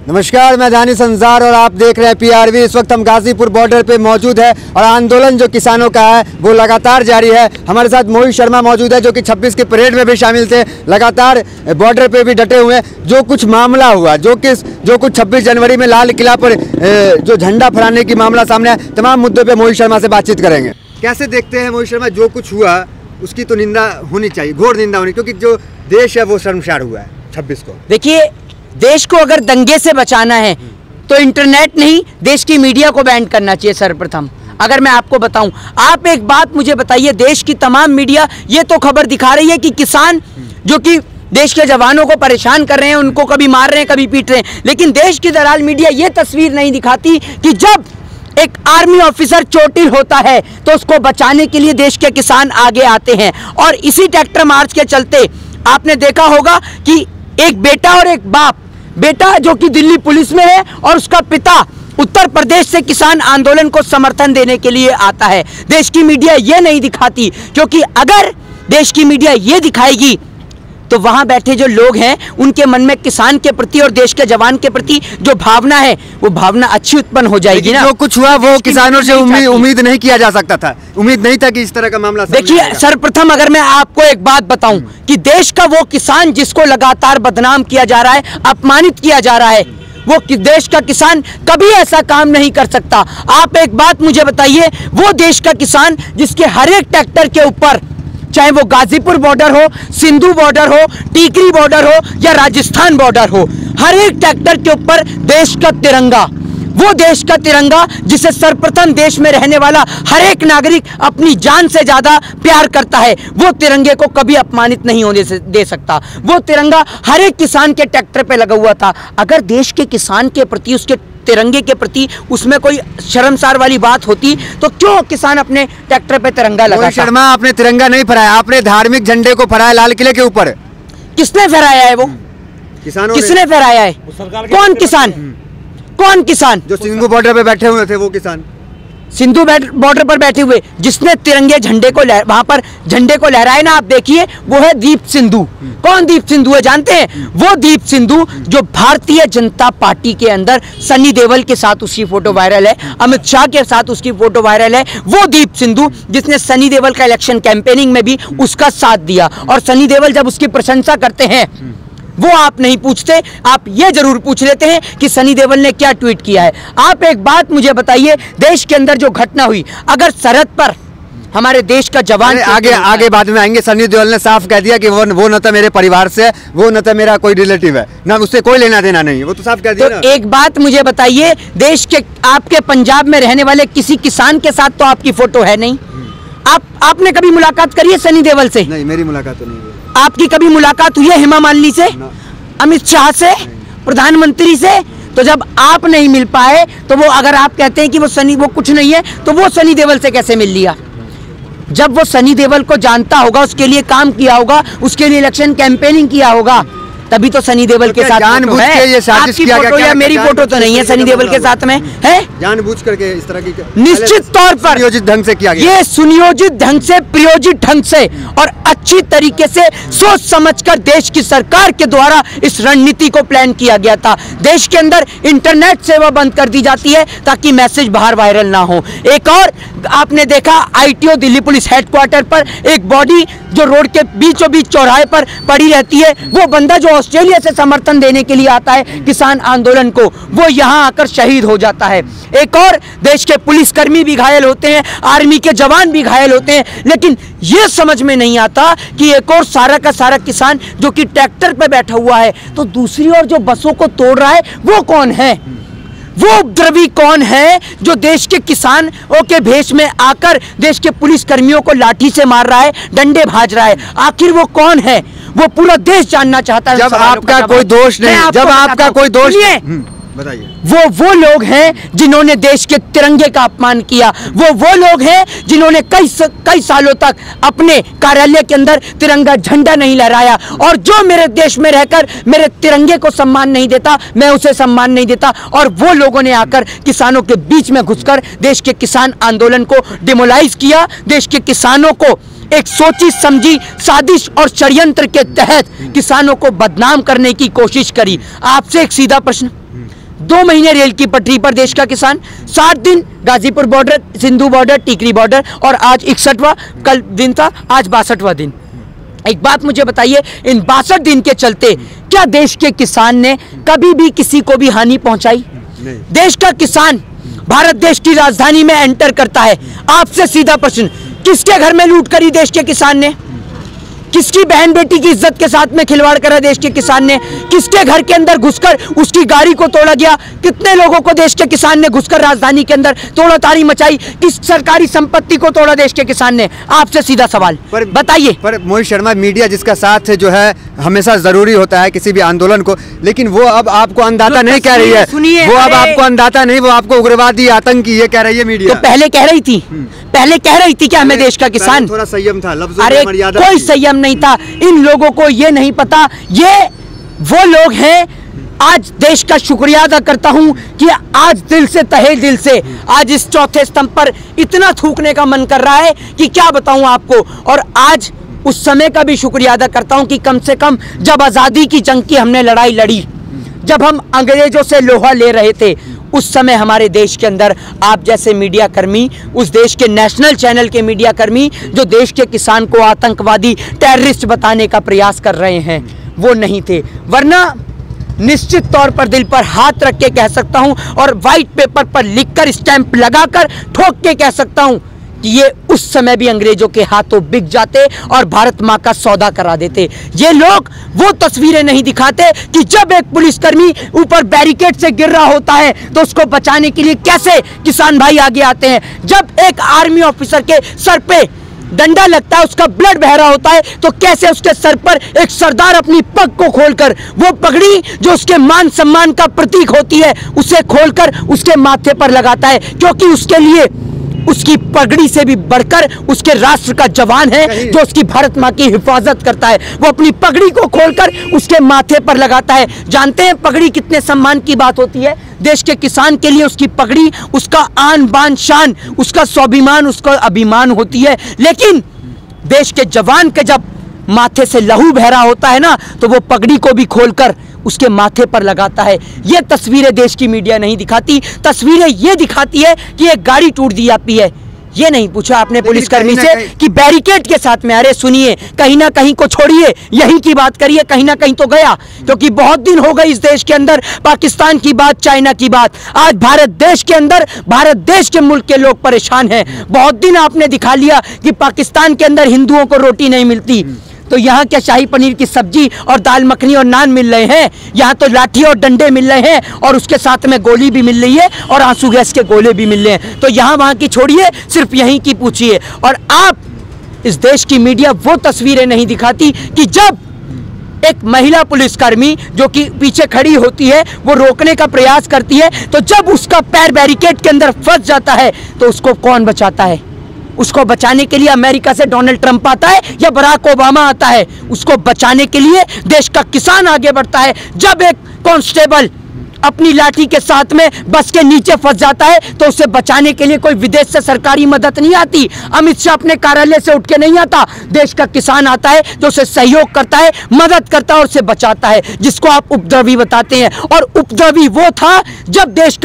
नमस्कार, मैं दानी संसार और आप देख रहे हैं पीआरवी। इस वक्त हम गाजीपुर बॉर्डर पे मौजूद है और आंदोलन जो किसानों का है वो लगातार जारी है। हमारे साथ मोहित शर्मा मौजूद है जो कि 26 की परेड में भी शामिल थे, लगातार बॉर्डर पे भी डटे हुए हैं। जो कुछ मामला हुआ, जो कुछ 26 जनवरी में लाल किला पर जो झंडा फहराने की मामला सामने आया, तमाम मुद्दों पर मोहित शर्मा से बातचीत करेंगे। कैसे देखते हैं मोहित शर्मा, जो कुछ हुआ उसकी तो निंदा होनी चाहिए, घोर निंदा होनी, क्योंकि जो देश है वो शर्मसार हुआ है 26 को। देखिए, देश को अगर दंगे से बचाना है तो इंटरनेट नहीं, देश की मीडिया को बैन करना चाहिए सर्वप्रथम। अगर मैं आपको बताऊं, आप एक बात मुझे बताइए, देश की तमाम मीडिया ये तो खबर दिखा रही है कि किसान जो कि देश के जवानों को परेशान कर रहे हैं, उनको कभी मार रहे हैं, कभी पीट रहे हैं, लेकिन देश की दलाल मीडिया ये तस्वीर नहीं दिखाती कि जब एक आर्मी ऑफिसर चोटिल होता है तो उसको बचाने के लिए देश के किसान आगे आते हैं। और इसी ट्रैक्टर मार्च के चलते आपने देखा होगा कि एक बेटा और एक बाप, बेटा जो कि दिल्ली पुलिस में है और उसका पिता उत्तर प्रदेश से किसान आंदोलन को समर्थन देने के लिए आता है। देश की मीडिया ये नहीं दिखाती, क्योंकि अगर देश की मीडिया ये दिखाएगी तो वहां बैठे जो लोग हैं उनके मन में किसान के प्रति और देश के जवान के प्रति जो भावना है वो भावना अच्छी उत्पन्न हो जाएगी ना। जो कुछ हुआ वो किसानों से उम्मीद नहीं किया जा सकता था, उम्मीद नहीं था कि इस तरह का मामला। देखिए, सर्वप्रथम अगर मैं आपको एक बात बताऊं कि देश का वो किसान जिसको लगातार बदनाम किया जा रहा है, अपमानित किया जा रहा है, वो देश का किसान कभी ऐसा काम नहीं कर सकता। आप एक बात मुझे बताइए, वो देश का किसान जिसके हर एक ट्रैक्टर के ऊपर, चाहे वो गाजीपुर बॉर्डर हो, सिंधु बॉर्डर हो, टीकरी बॉर्डर हो या राजस्थान बॉर्डर हो, हर एक ट्रैक्टर के ऊपर देश का तिरंगा, वो देश का तिरंगा जिसे सर्वप्रथम देश में रहने वाला हर एक नागरिक अपनी जान से ज्यादा प्यार करता है, वो तिरंगे को कभी अपमानित नहीं होने दे सकता। वो तिरंगा हर एक किसान के ट्रैक्टर पे लगा हुआ था। अगर देश के किसान के प्रति, उसके तिरंगे के प्रति उसमें कोई शर्मसार वाली बात होती तो क्यों किसान अपने ट्रैक्टर पे तिरंगा लगाता? शर्मा, आपने तिरंगा नहीं फहराया, आपने धार्मिक झंडे को फहराया लाल किले के ऊपर। किसने फहराया है? वो किसानों किसने फहराया है? कौन किसान? कौन किसान? जो सिंधु बॉर्डर पे बैठे हुए थे वो किसान, सिंधु बॉर्डर पर बैठे हुए जिसने तिरंगे झंडे को वहां पर झंडे को लहराए ना, आप देखिए, वो है दीप सिंधु। कौन दीप सिंधु है जानते हैं? वो दीप सिंधु जो भारतीय जनता पार्टी के अंदर सनी देओल के साथ उसकी फोटो वायरल है, अमित शाह के साथ उसकी फोटो वायरल है। वो दीप सिंधु जिसने सनी देओल का इलेक्शन कैंपेनिंग में भी उसका साथ दिया, और सनी देओल जब उसकी प्रशंसा करते हैं वो आप नहीं पूछते, आप ये जरूर पूछ लेते हैं कि सनी देओल ने क्या ट्वीट किया है। आप एक बात मुझे बताइए, देश के अंदर जो घटना हुई, अगर सरहद पर हमारे देश का जवान, आगे बाद में आएंगे, सनी देओल ने साफ कह दिया कि वो न तो मेरे परिवार से, वो न तो मेरा कोई रिलेटिव है, ना उससे कोई लेना देना नहीं है, वो तो साफ कह दिया। तो एक बात मुझे बताइए, देश के आपके पंजाब में रहने वाले किसी किसान के साथ तो आपकी फोटो है नहीं। आपने कभी मुलाकात करी है सनी देओल से? नहीं, मेरी मुलाकात तो नहीं हुई। आपकी कभी मुलाकात हुई है हेमा मालिनी से, अमित शाह से, प्रधानमंत्री से? तो जब आप नहीं मिल पाए तो वो, अगर आप कहते हैं कि वो कुछ नहीं है, तो वो सनी देओल से कैसे मिल लिया? जब वो सनी देओल को जानता होगा, उसके लिए काम किया होगा, उसके लिए इलेक्शन कैंपेनिंग किया होगा, तभी तो सनी देओल के साथ जानबूझ के ये साजिश किया गया। फोटो या मेरी फोटो तो नहीं है सनी देओल के साथ में है, जानबूझ करके इस तरह की निश्चित तौर पर सुनियोजित ढंग से किया गया। ये सुनियोजित ढंग से, प्रयोजित ढंग से और अच्छी तरीके से सोच समझकर देश की सरकार के द्वारा इस रणनीति को प्लान किया गया था। देश के अंदर इंटरनेट सेवा बंद कर दी जाती है ताकि मैसेज बाहर वायरल ना हो। एक और आपने देखा, आईटीओ दिल्ली पुलिस हेडक्वार्टर पर एक बॉडी जो रोड के बीचों बीच चौराहे पर पड़ी रहती है, वो बंदा जो ऑस्ट्रेलिया से समर्थन देने के लिए आता है किसान आंदोलन को, वो यहाँ आकर शहीद हो जाता है। एक और देश के पुलिसकर्मी भी घायल होते हैं, आर्मी के जवान भी घायल होते हैं, लेकिन ये समझ में नहीं आता कि एक और सारा का सारा किसान जो कि ट्रैक्टर पे बैठा हुआ है, तो दूसरी ओर जो बसों को तोड़ रहा है वो कौन है? वो द्रवी कौन है जो देश के किसानों के भेष में आकर देश के पुलिस कर्मियों को लाठी से मार रहा है, डंडे भाज रहा है? आखिर वो कौन है? वो पूरा देश जानना चाहता है। जब आपका कोई दोष नहीं, जब आपका कोई दोष नहीं, बताइए। वो लोग हैं जिन्होंने देश के तिरंगे का अपमान किया। वो लोग हैं जिन्होंने कई सालों तक अपने कार्यालय के अंदर तिरंगा झंडा नहीं लहराया। और जो मेरे देश में रहकर मेरे तिरंगे को सम्मान नहीं देता, मैं उसे सम्मान नहीं देता। और वो लोगों ने आकर किसानों के बीच में घुसकर देश के किसान आंदोलन को डिमोलाइज किया। देश के किसानों को एक सोची समझी साजिश और षड्यंत्र के तहत किसानों को बदनाम करने की कोशिश करी। आपसे एक सीधा प्रश्न, 2 महीने रेल की पटरी पर देश का किसान, 60 दिन Ghazipur border, Sindhu border, Tikri border, और आज 61वां कल दिन था, आज 62वां दिन। एक बात मुझे बताइए, इन 62 दिन के चलते क्या देश के किसान ने कभी भी किसी को भी हानि पहुंचाई? देश का किसान भारत देश की राजधानी में एंटर करता है, आपसे सीधा प्रश्न, किसके घर में लूट करी देश के किसान ने? किसकी बहन बेटी की इज्जत के साथ में खिलवाड़ करा देश के किसान ने? किसके घर के अंदर घुसकर उसकी गाड़ी को तोड़ा गया? कितने लोगों को देश के किसान ने घुसकर राजधानी के अंदर तोड़ाताड़ी मचाई? किस सरकारी संपत्ति को तोड़ा देश के किसान ने? आपसे सीधा सवाल बताइए। पर मोहित शर्मा, मीडिया जिसका साथ जो है हमेशा जरूरी होता है किसी भी आंदोलन को, लेकिन वो अब आपको अंधाता नहीं कह रही है, वो अब आपको अंधाता नहीं, वो आपको उग्रवादी, आतंकी ये कह रही है मीडिया। तो पहले कह रही थी, पहले कह रही थी कि हमें देश का किसान, थोड़ा संयम था, लफ्जों अरे में मर्यादा कोई थी। संयम नहीं था। इन लोगों को ये नहीं पता, ये वो लोग हैं। आज देश का शुक्रिया अदा करता हूं कि आज दिल से, तहे दिल से आज इस चौथे स्तंभ पर इतना थूकने का मन कर रहा है कि क्या बताऊं आपको। और आज उस समय का भी शुक्रिया अदा करता हूं कि कम से कम जब आजादी की जंग की हमने लड़ाई लड़ी, जब हम अंग्रेजों से लोहा ले रहे थे, उस समय हमारे देश के अंदर आप जैसे मीडिया कर्मी, उस देश के नेशनल चैनल के मीडिया कर्मी जो देश के किसान को आतंकवादी, टेररिस्ट बताने का प्रयास कर रहे हैं, वो नहीं थे। वरना निश्चित तौर पर दिल पर हाथ रख के कह सकता हूं और व्हाइट पेपर पर लिखकर, स्टैंप लगाकर ठोक के कह सकता हूं कि ये उस समय भी अंग्रेजों के हाथों बिक जाते और भारत मां का सौदा करा देते। ये लोग वो तस्वीरें नहीं दिखाते कि जब एक पुलिसकर्मी ऊपर बैरिकेड से गिर रहा होता है तो उसको बचाने के लिए कैसे किसान भाई आगे आते हैं। जब एक आर्मी ऑफिसर के सर पे डंडा लगता है, उसका ब्लड बह रहा होता है, तो कैसे उसके सर पर एक सरदार अपनी पग को खोलकर, वो पगड़ी जो उसके मान सम्मान का प्रतीक होती है, उसे खोलकर उसके माथे पर लगाता है, क्योंकि उसके लिए उसकी पगड़ी से भी बढ़कर उसके राष्ट्र का जवान है जो उसकी भारत मां की हिफाजत करता है। वो अपनी पगड़ी को खोलकर उसके माथे पर लगाता है। जानते हैं पगड़ी कितने सम्मान की बात होती है? देश के किसान के लिए उसकी पगड़ी उसका आन बान शान, उसका स्वाभिमान, उसका अभिमान होती है। लेकिन देश के जवान के जब माथे से लहू बह रहा होता है ना, तो वो पगड़ी को भी खोलकर उसके माथे पर लगाता है। ये तस्वीरें देश की मीडिया नहीं दिखाती। तस्वीरें ये दिखाती है कि एक गाड़ी टूट दी जाती है। ये नहीं पूछा आपने पुलिसकर्मी से कि बैरिकेड के साथ में, अरे सुनिए, कहीं ना कहीं को छोड़िए, यहीं की बात करिए, कहीं ना कहीं तो गया, क्योंकि बहुत दिन हो गए इस देश के अंदर पाकिस्तान की बात, चाइना की बात। आज भारत देश के अंदर, भारत देश के मुल्क के लोग परेशान हैं। बहुत दिन आपने दिखा लिया कि पाकिस्तान के अंदर हिंदुओं को रोटी नहीं मिलती, तो यहाँ क्या शाही पनीर की सब्जी और दाल मखनी और नान मिल रहे हैं? यहाँ तो लाठी और डंडे मिल रहे हैं और उसके साथ में गोली भी मिल रही है और आंसू गैस के गोले भी मिल रहे हैं। तो यहाँ वहाँ की छोड़िए, सिर्फ यहीं की पूछिए। और आप, इस देश की मीडिया वो तस्वीरें नहीं दिखाती कि जब एक महिला पुलिसकर्मी जो कि पीछे खड़ी होती है, वो रोकने का प्रयास करती है, तो जब उसका पैर बैरिकेड के अंदर फंस जाता है तो उसको कौन बचाता है? उसको बचाने के लिए अमेरिका से डोनाल्ड ट्रंप आता है या बराक ओबामा आता है? उसको बचाने के लिए देश का किसान आगे बढ़ता है। जब एक कांस्टेबल अपनी लाठी के साथ में बस के नीचे फंस जाता है तो उसे बचाने के लिए कोई विदेश से सरकारी मदद नहीं आती। अमित शाह अपने कार्यालय से उठ के नहीं आता, देश का किसान आता है जो उसे सहयोग करता है, मदद करता है और उसे बचाता है, जिसको आप उपद्रवी बताते हैं। और उपद्रवी वो था जब देश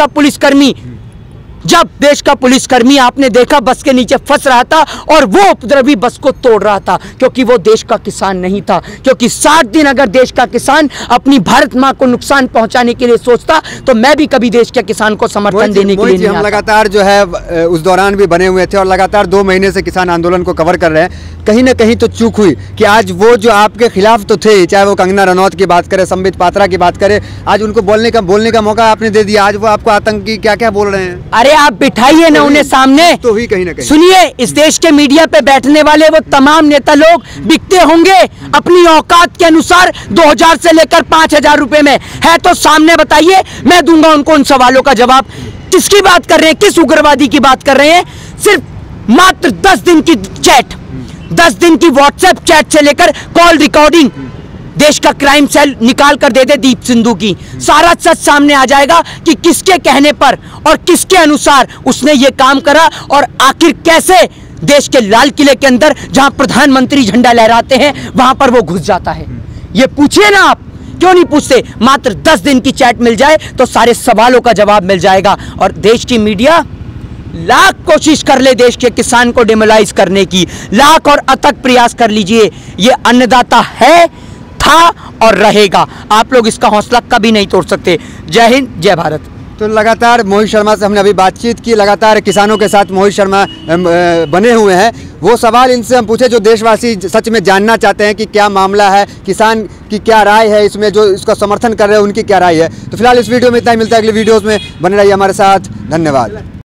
का पुलिसकर्मी आपने देखा बस के नीचे फंस रहा था और वो उपद्रवी बस को तोड़ रहा था, क्योंकि वो देश का किसान नहीं था। क्योंकि 60 दिन अगर देश का किसान अपनी भारत मां को नुकसान पहुंचाने के लिए सोचता तो मैं भी कभी देश के किसान को समर्थन देने के लिए नहीं आता। हम लगातार जो है उस दौरान भी बने हुए थे और लगातार 2 महीने से किसान आंदोलन को कवर कर रहे हैं। कहीं ना कहीं तो चूक हुई कि आज वो जो आपके खिलाफ तो थे, चाहे वो कंगना रनौत की बात करें, संबित पात्रा की बात करें, आज उनको बोलने का मौका आपने दे दिया। आज वो आपको आतंकी क्या क्या बोल रहे हैं। अरे आप बिठाइए ना उन्हें सामने, तो ही कहीं ना कहीं सुनिए। इस देश के मीडिया पे बैठने वाले वो तमाम नेता लोग बिकते होंगे अपनी औकात के अनुसार, 2000 से लेकर 5000 रुपए में है, तो सामने बताइए, मैं दूंगा उनको उन सवालों का जवाब। किसकी बात कर रहे हैं? किस उग्रवादी की बात कर रहे हैं? सिर्फ मात्र 10 दिन की चैट, 10 दिन की व्हाट्सएप चैट से लेकर कॉल रिकॉर्डिंग देश का क्राइम सेल निकाल कर दे दे दीप सिंधु की, सारा सच सामने आ जाएगा कि किसके कहने पर और किसके अनुसार उसने ये काम करा और आखिर कैसे देश के लाल किले के अंदर जहां प्रधानमंत्री झंडा लहराते हैं वहां पर वो घुस जाता है। ये पूछिए ना आप क्यों नहीं पूछते? मात्र 10 दिन की चैट मिल जाए तो सारे सवालों का जवाब मिल जाएगा। और देश की मीडिया लाख कोशिश कर ले देश के किसान को डिमोलाइज करने की, लाख और अथक प्रयास कर लीजिए, ये अन्नदाता है, था और रहेगा। आप लोग इसका हौसला कभी नहीं तोड़ सकते। जय हिंद, जय भारत। तो लगातार मोहित शर्मा से हमने अभी बातचीत की, लगातार किसानों के साथ मोहित शर्मा बने हुए हैं। वो सवाल इनसे हम पूछे जो देशवासी सच में जानना चाहते हैं कि क्या मामला है, किसान की क्या राय है इसमें, जो इसका समर्थन कर रहे हैं उनकी क्या राय है। तो फिलहाल इस वीडियो में इतना ही, मिलता है अगले वीडियोज़ में। बने रहिए हमारे साथ, धन्यवाद।